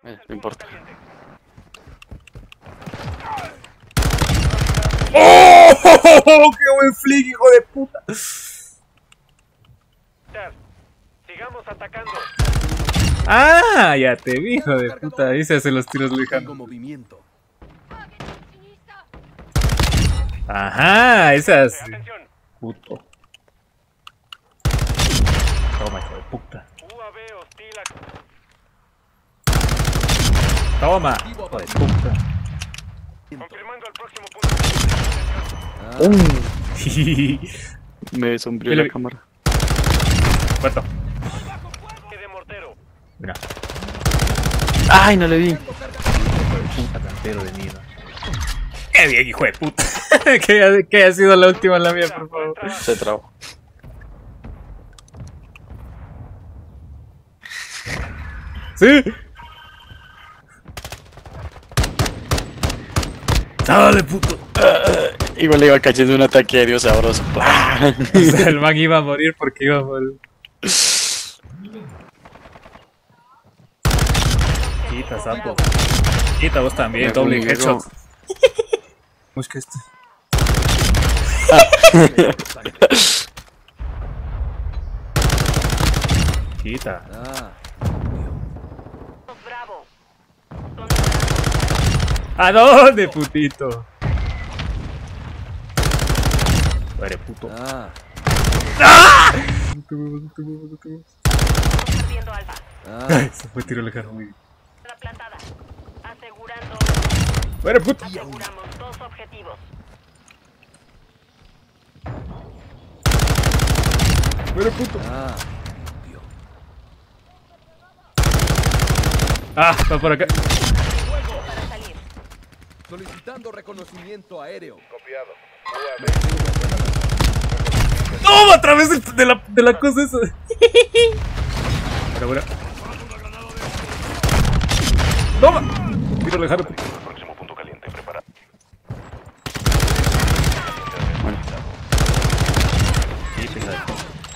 No importa. ¡Oh! ¡Qué buen flick, hijo de puta! Sigamos atacando. ¡Ah! Ya te vi, hijo de puta. Ahí se hacen los tiros Tengo lejanos. movimiento. Ajá, esas. Atención. Puto. Toma, hijo de puta. UAV hostil. Toma, hijo de puta. Confirmando el próximo punto. Me sombreó Mira, la cámara. Muerto. De mortero. Mira. ¡Ay, no le vi! Puta cantero de mierda. ¡Qué bien, hijo de puta! que haya sido la última la mía, por favor. Se trabó. ¡Sí! ¡Dale, puto! Igual le iba cayendo un ataque aéreo sabroso. O sea, el man iba a morir porque iba a morir. Quita, sapo. Quita vos también, doble headshot. Busca este. Quita. Bravo. ¿A dónde, putito? Eres puto. Viendo alfa. Ay, se fue tiro lejano, muy bien. La plantada. Asegurando. Eres puto. Aseguramos 2 objetivos. Eres puto. Ah, va por acá. Para salir. Solicitando reconocimiento aéreo. Copiado. ¡Toma! A través de la cosa esa. Bueno. ¡Toma! Tiro lejano, puto. Próximo punto caliente. Preparado. Sí, pesado.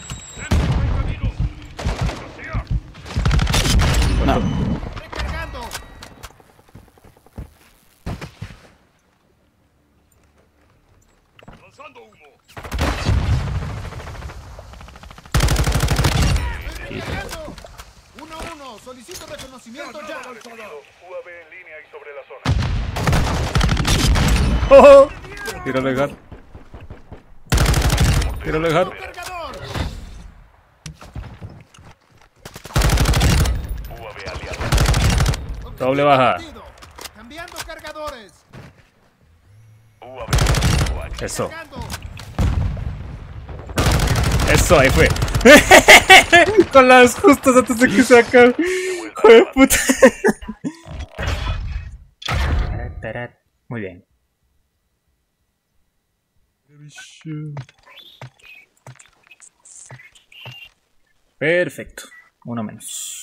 No. Lanzando humo. Uno, solicito reconocimiento ya. UAV en línea y sobre la zona. ¡Oh! Tiro lejano. Tiro lejano. Cargador. UAV aliado. Doble baja. Cambiando cargadores. UAV. Eso. Cargando. Eso, ahí fue. Con las justas antes de que se acabe. Hijo de puta. Muy bien. Perfecto. Uno menos.